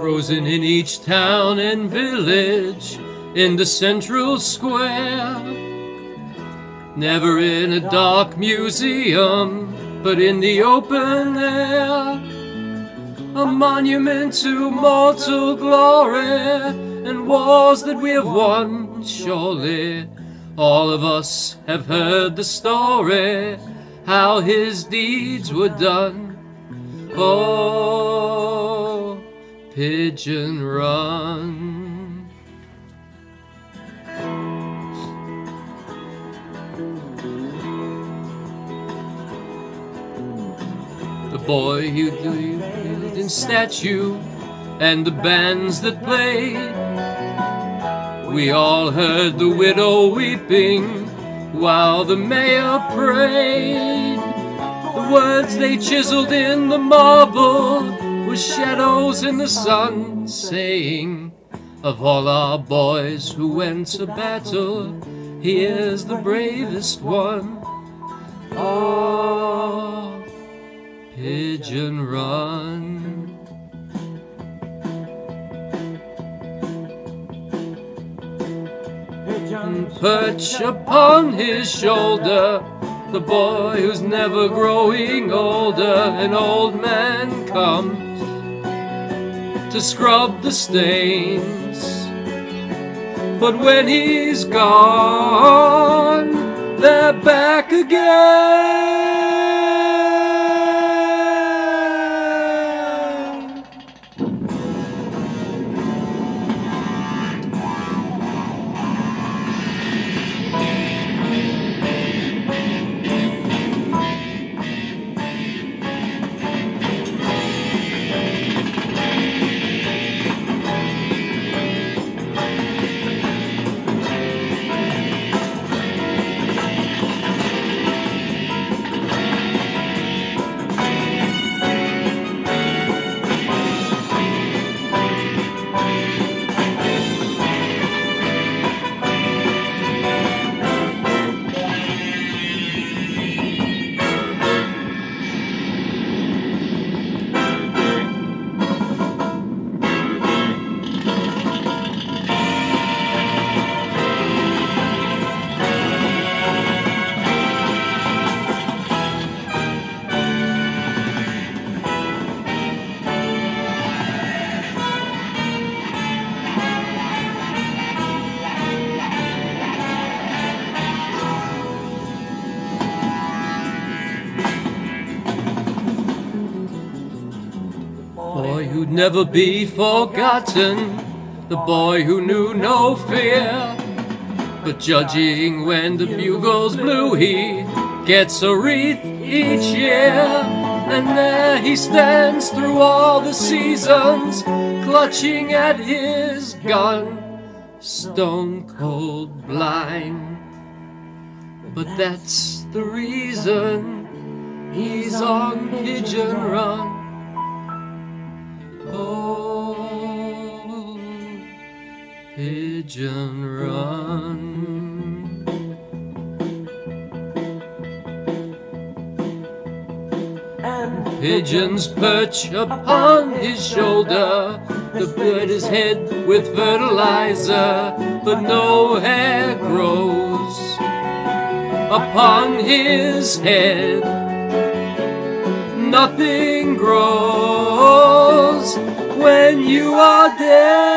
frozen in each town and village in the central square. Never in a dark museum, but in the open air. A monument to mortal glory and wars that we have won, surely. All of us have heard the story, how his deeds were done. Oh, Pigeon Run. The boy who lived in statue and the bands that played. We all heard the widow weeping while the mayor prayed. The words they chiseled in the marble were shadows in the sun, saying, of all our boys who went to battle, here's the bravest one. Oh, Pigeon Run. Perch upon his shoulder, the boy who's never growing older. An old man comes to scrub the stains, but when he's gone, they're back again. Boy who'd never be forgotten, the boy who knew no fear. But judging when the bugles blew, he gets a wreath each year. And there he stands through all the seasons, clutching at his gun, stone cold blind. But that's the reason he's on Pigeon Run. Oh, Pigeon Run. And pigeons perch upon his shoulder, the bird is hid with fertilizer, but no hair grows upon his head. Nothing grows when you are dead.